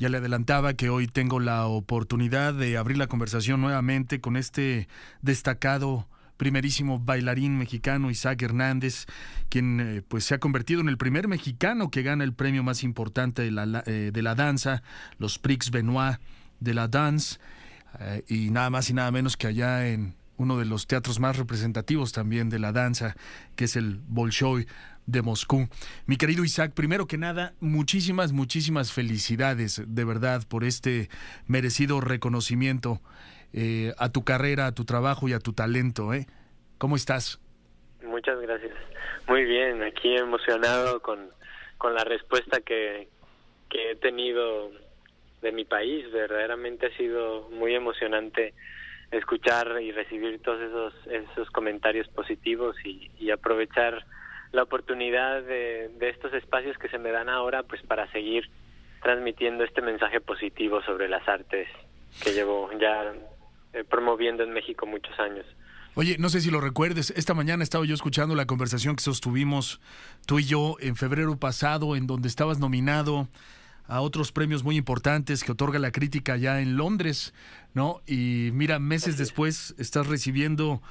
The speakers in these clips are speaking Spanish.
Ya le adelantaba que hoy tengo la oportunidad de abrir la conversación nuevamente con este destacado primerísimo bailarín mexicano, Isaac Hernández, quien pues se ha convertido en el primer mexicano que gana el premio más importante de la danza, los Prix Benoit de la Danse, y nada más y nada menos que allá en uno de los teatros más representativos también de la danza, que es el Bolshoi de Moscú. Mi querido Isaac, primero que nada, muchísimas felicidades, de verdad, por este merecido reconocimiento a tu carrera, a tu trabajo y a tu talento, ¿eh? ¿Cómo estás? Muchas gracias. Muy bien, aquí emocionado con la respuesta que he tenido de mi país. Verdaderamente ha sido muy emocionante escuchar y recibir todos esos comentarios positivos y aprovechar la oportunidad de estos espacios que se me dan ahora, pues para seguir transmitiendo este mensaje positivo sobre las artes que llevo ya promoviendo en México muchos años. Oye, no sé si lo recuerdes, esta mañana estaba yo escuchando la conversación que sostuvimos tú y yo en febrero pasado, en donde estabas nominado a otros premios muy importantes que otorga la crítica allá en Londres, ¿no? Y mira, meses después estás recibiendo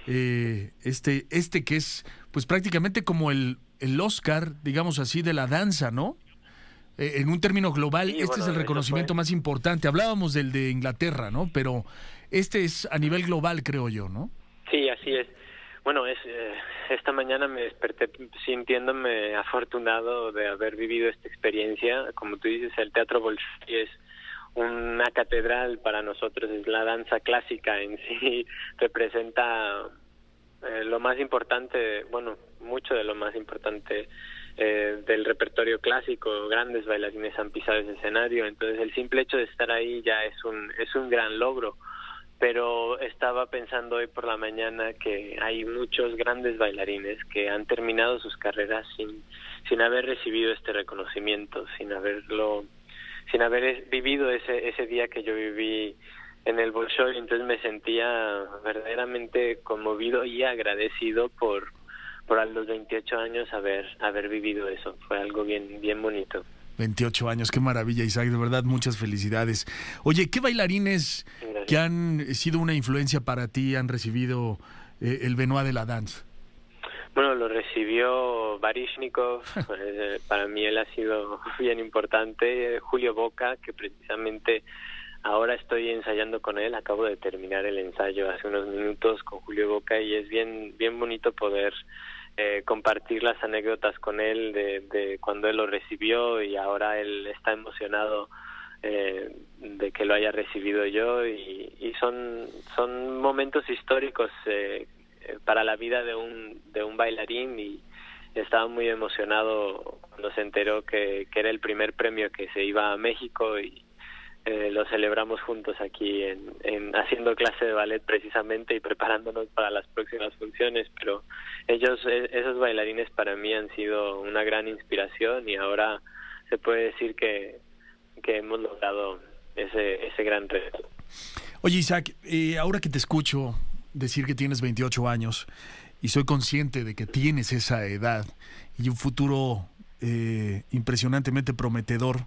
este que es pues prácticamente como el Oscar, digamos así, de la danza, ¿no? En un término global, Sí, este es el reconocimiento más importante. Hablábamos del de Inglaterra, ¿no? Pero este es a nivel global, creo yo, ¿no? Sí, así es. Bueno, esta mañana me desperté sintiéndome afortunado de haber vivido esta experiencia. Como tú dices, el Teatro Bolshoi es una catedral para nosotros, es la danza clásica en sí, representa lo más importante, bueno, mucho de lo más importante del repertorio clásico. Grandes bailarines han pisado ese escenario, entonces el simple hecho de estar ahí ya es un gran logro. Pero estaba pensando hoy por la mañana que hay muchos grandes bailarines que han terminado sus carreras sin haber recibido este reconocimiento, sin haber vivido ese día que yo viví en el Bolshoi. Entonces me sentía verdaderamente conmovido y agradecido por a los 28 años haber vivido eso. Fue algo bien bonito. 28 años, qué maravilla, Isaac, de verdad, muchas felicidades. Oye, ¿qué bailarines que han sido una influencia para ti han recibido el Benoit de la Danse? Bueno, lo recibió Baryshnikov, para mí él ha sido bien importante. Julio Boca, que precisamente ahora estoy ensayando con él, acabo de terminar el ensayo hace unos minutos con Julio Boca y es bien bonito poder compartir las anécdotas con él de cuando él lo recibió, y ahora él está emocionado de que lo haya recibido yo, y son momentos históricos para la vida de un bailarín, y estaba muy emocionado cuando se enteró que era el primer premio que se iba a México, y lo celebramos juntos aquí haciendo clase de ballet precisamente y preparándonos para las próximas funciones. Pero esos bailarines para mí han sido una gran inspiración, y ahora se puede decir que hemos logrado ese gran reto. Oye, Isaac, ahora que te escucho decir que tienes 28 años y soy consciente de que tienes esa edad y un futuro impresionantemente prometedor,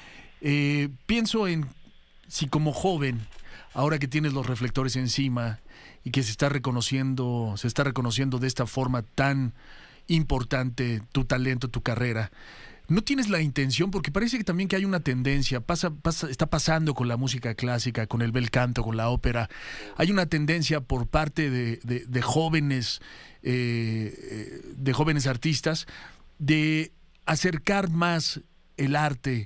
pienso en si como joven, ahora que tienes los reflectores encima y que se está reconociendo de esta forma tan importante tu talento, tu carrera, ¿no tienes la intención? Porque parece que también que hay una tendencia, está pasando con la música clásica, con el bel canto, con la ópera, hay una tendencia por parte de jóvenes artistas de acercar más el arte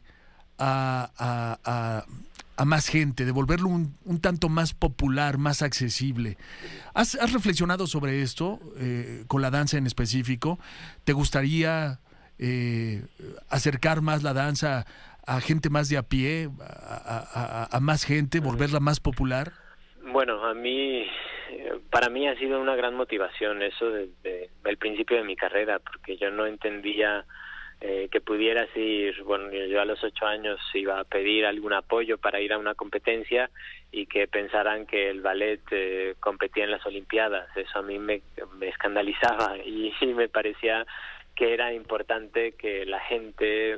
a más gente, de volverlo un tanto más popular, más accesible. ¿Has reflexionado sobre esto con la danza en específico? ¿Te gustaría acercar más la danza a gente más de a pie, a más gente, volverla más popular? Bueno, para mí ha sido una gran motivación eso desde el principio de mi carrera, porque yo no entendía que pudieras ir. Bueno, yo a los 8 años iba a pedir algún apoyo para ir a una competencia y que pensaran que el ballet competía en las Olimpiadas. Eso a mí me escandalizaba y me parecía que era importante que la gente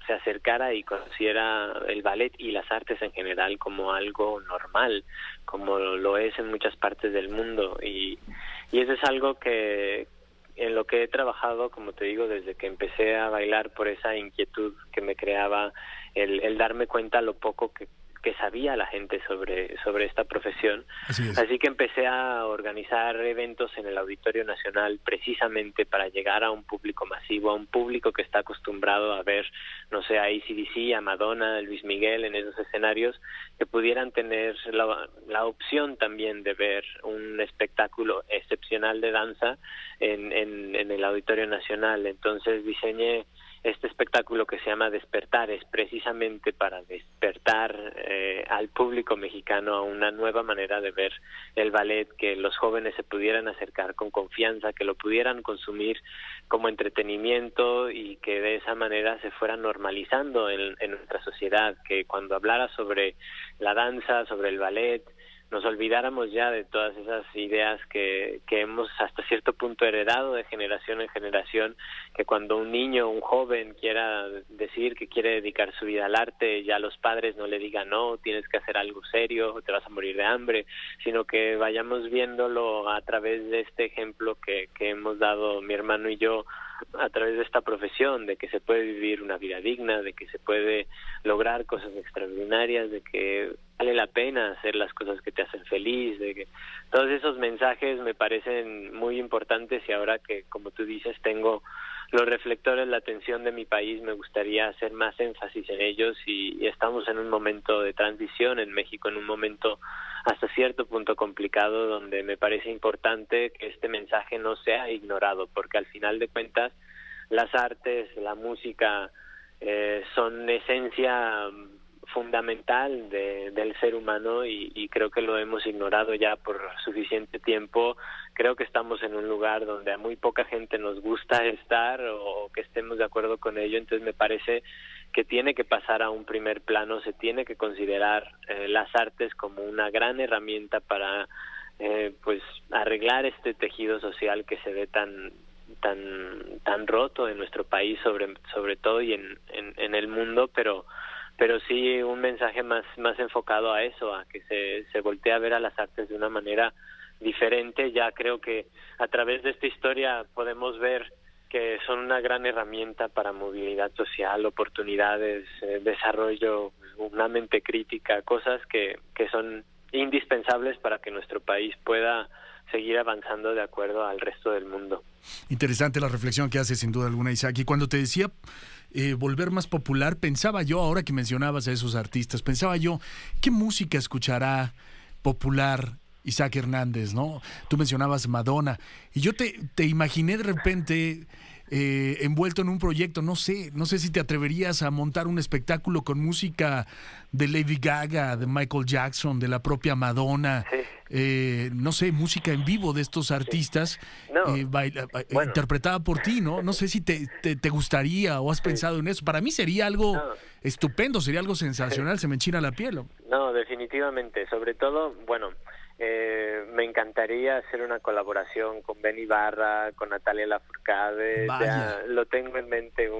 se acercara y conociera el ballet y las artes en general como algo normal, como lo es en muchas partes del mundo, y eso es algo que en lo que he trabajado, como te digo, desde que empecé a bailar, por esa inquietud que me creaba el darme cuenta lo poco que sabía la gente sobre esta profesión. Así que empecé a organizar eventos en el Auditorio Nacional precisamente para llegar a un público masivo, a un público que está acostumbrado a ver, no sé, a AC/DC, a Madonna, a Luis Miguel en esos escenarios, que pudieran tener la opción también de ver un espectáculo excepcional de danza en el Auditorio Nacional. Entonces diseñé este espectáculo que se llama Despertares, precisamente para despertar al público mexicano a una nueva manera de ver el ballet, que los jóvenes se pudieran acercar con confianza, que lo pudieran consumir como entretenimiento y que de esa manera se fuera normalizando en nuestra sociedad, que cuando hablara sobre la danza, sobre el ballet, nos olvidáramos ya de todas esas ideas que hemos hasta cierto punto heredado de generación en generación, que cuando un niño o un joven quiera decir que quiere dedicar su vida al arte, ya los padres no le digan no, tienes que hacer algo serio, te vas a morir de hambre, sino que vayamos viéndolo a través de este ejemplo que hemos dado mi hermano y yo, a través de esta profesión, de que se puede vivir una vida digna, de que se puede lograr cosas extraordinarias, de que vale la pena hacer las cosas que te hacen feliz, de que todos esos mensajes me parecen muy importantes, y ahora que, como tú dices, tengo los reflectores, la atención de mi país, me gustaría hacer más énfasis en ellos, y estamos en un momento de transición en México, en un momento hasta cierto punto complicado, donde me parece importante que este mensaje no sea ignorado, porque al final de cuentas las artes, la música son esencia fundamental del ser humano, y creo que lo hemos ignorado ya por suficiente tiempo. Creo que estamos en un lugar donde a muy poca gente nos gusta estar o que estemos de acuerdo con ello, entonces me parece que tiene que pasar a un primer plano, se tiene que considerar las artes como una gran herramienta para pues arreglar este tejido social que se ve tan roto en nuestro país, sobre todo, y en el mundo, pero sí un mensaje más enfocado a eso, a que se voltee a ver a las artes de una manera diferente. Ya creo que a través de esta historia podemos ver que son una gran herramienta para movilidad social, oportunidades, desarrollo, una mente crítica, cosas que son indispensables para que nuestro país pueda seguir avanzando de acuerdo al resto del mundo. Interesante la reflexión que hace, sin duda alguna, Isaac. Y cuando te decía volver más popular, pensaba yo, ahora que mencionabas a esos artistas, pensaba yo, ¿qué música escuchará popular Isaac Hernández, no? Tú mencionabas Madonna, y yo te imaginé de repente envuelto en un proyecto, no sé si te atreverías a montar un espectáculo con música de Lady Gaga, de Michael Jackson, de la propia Madonna, sí. No sé, música en vivo de estos artistas, sí. No. Bueno. Interpretada por ti, ¿no? No sé si te gustaría o has pensado en eso. Para mí sería algo estupendo, sería algo sensacional, se me enchina la piel. No, definitivamente, sobre todo, bueno, me encantaría hacer una colaboración con Ben Ibarra, con Natalia Lafourcade. Ya lo tengo en mente,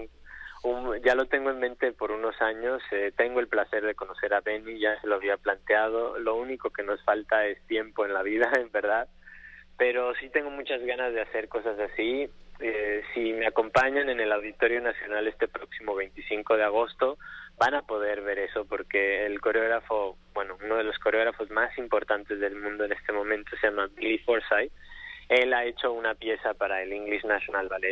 ya lo tengo en mente por unos años. Tengo el placer de conocer a Benny, ya se lo había planteado. Lo único que nos falta es tiempo en la vida, en verdad. Pero sí tengo muchas ganas de hacer cosas así. Si me acompañan en el Auditorio Nacional este próximo 25 de agosto, van a poder ver eso, porque el coreógrafo, bueno, uno de los coreógrafos más importantes del mundo en este momento se llama Billy Forsythe. Él ha hecho una pieza para el English National Ballet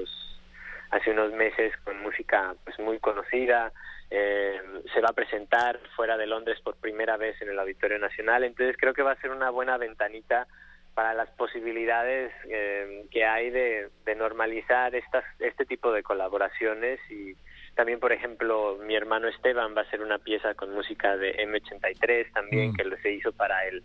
hace unos meses con música pues muy conocida. Se va a presentar fuera de Londres por primera vez en el Auditorio Nacional, entonces creo que va a ser una buena ventanita para las posibilidades que hay de normalizar este tipo de colaboraciones. Y también, por ejemplo, mi hermano Esteban va a hacer una pieza con música de M83 también, que se hizo para el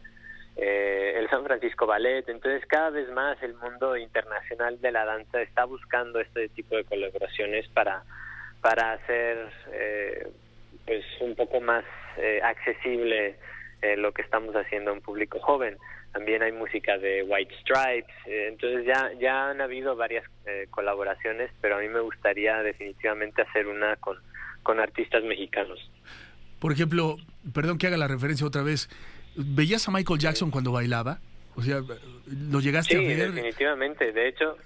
San Francisco Ballet. Entonces, cada vez más el mundo internacional de la danza está buscando este tipo de colaboraciones para hacer pues un poco más accesible lo que estamos haciendo a un público joven. También hay música de White Stripes, entonces ya han habido varias colaboraciones, pero a mí me gustaría definitivamente hacer una con artistas mexicanos. Por ejemplo, perdón que haga la referencia otra vez, ¿veías a Michael Jackson cuando bailaba? O sea, ¿lo llegaste a ver? Sí, definitivamente. De hecho,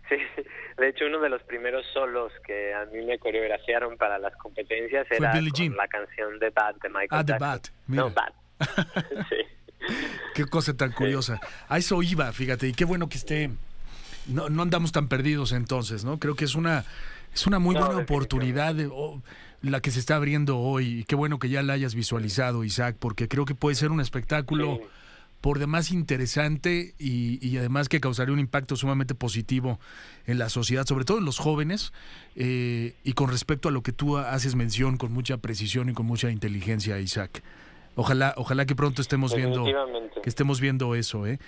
uno de los primeros solos que a mí me coreografiaron para las competencias era con la canción The Bad de Michael Jackson. The Bad, mira. No, Bad. Sí. Qué cosa tan curiosa. A eso iba, fíjate, y qué bueno que esté... No andamos tan perdidos entonces, ¿no? Creo que es una muy buena oportunidad la que se está abriendo hoy. Y qué bueno que ya la hayas visualizado, Isaac, porque creo que puede ser un espectáculo por demás interesante y además que causaría un impacto sumamente positivo en la sociedad, sobre todo en los jóvenes, y con respecto a lo que tú haces mención con mucha precisión y con mucha inteligencia, Isaac. Ojalá que pronto estemos viendo eso, ¿eh?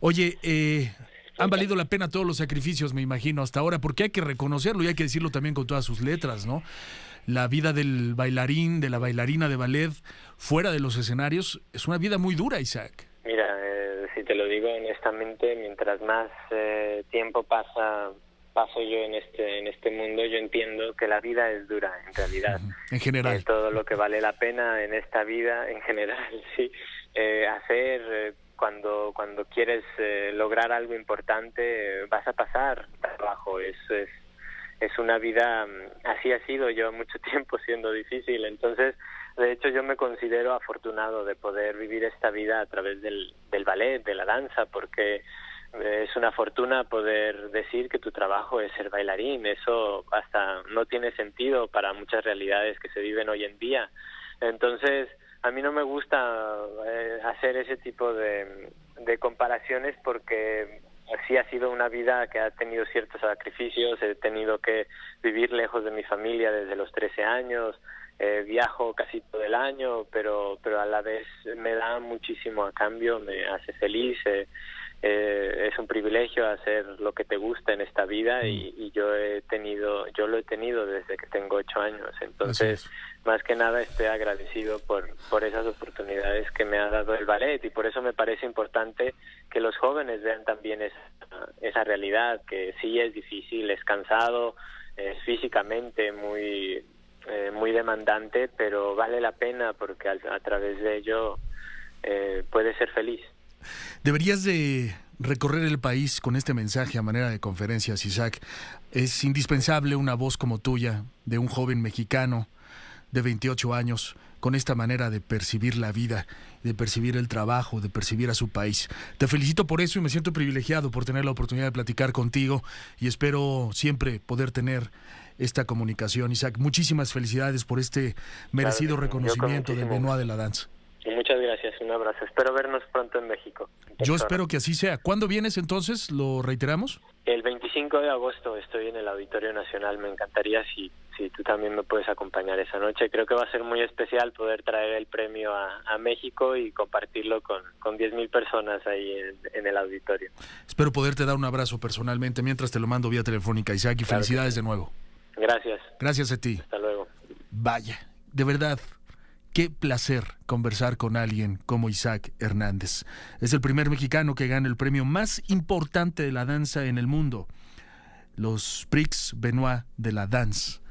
Oye, han valido la pena todos los sacrificios, me imagino, hasta ahora, porque hay que reconocerlo y hay que decirlo también con todas sus letras, ¿no? La vida del bailarín, de la bailarina de ballet, fuera de los escenarios, es una vida muy dura, Isaac. Mira, si te lo digo honestamente, mientras más tiempo paso yo en este mundo, yo entiendo que la vida es dura, en realidad. En general. Todo lo que vale la pena en esta vida, en general, sí. Hacer cuando quieres lograr algo importante, vas a pasar trabajo. Es una vida, así ha sido, lleva mucho tiempo siendo difícil. Entonces, de hecho, yo me considero afortunado de poder vivir esta vida a través del ballet, de la danza, porque es una fortuna poder decir que tu trabajo es ser bailarín. Eso hasta no tiene sentido para muchas realidades que se viven hoy en día. Entonces, a mí no me gusta hacer ese tipo de comparaciones, porque sí ha sido una vida que ha tenido ciertos sacrificios. He tenido que vivir lejos de mi familia desde los 13 años, viajo casi todo el año, pero a la vez me da muchísimo a cambio, me hace feliz. Es un privilegio hacer lo que te gusta en esta vida y yo lo he tenido desde que tengo 8 años. Entonces, más que nada estoy agradecido por esas oportunidades que me ha dado el ballet, y por eso me parece importante que los jóvenes vean también esa realidad, que sí es difícil, es cansado, es físicamente muy demandante, pero vale la pena porque a través de ello puedes ser feliz. Deberías de recorrer el país con este mensaje a manera de conferencias, Isaac. Es indispensable una voz como tuya, de un joven mexicano de 28 años, con esta manera de percibir la vida, de percibir el trabajo, de percibir a su país. Te felicito por eso y me siento privilegiado por tener la oportunidad de platicar contigo y espero siempre poder tener esta comunicación. Isaac, muchísimas felicidades por este merecido reconocimiento del Benoit de la danza. Muchas gracias, un abrazo. Espero vernos pronto en México. Yo espero que así sea. ¿Cuándo vienes entonces? ¿Lo reiteramos? El 25 de agosto estoy en el Auditorio Nacional. Me encantaría si tú también me puedes acompañar esa noche. Creo que va a ser muy especial poder traer el premio a México y compartirlo con 10,000 personas ahí en el auditorio. Espero poderte dar un abrazo personalmente mientras te lo mando vía telefónica, Isaac, y claro, felicidades de nuevo. Gracias. Gracias a ti. Hasta luego. Vaya, de verdad, qué placer conversar con alguien como Isaac Hernández. Es el primer mexicano que gana el premio más importante de la danza en el mundo, los Prix Benoit de la Danse.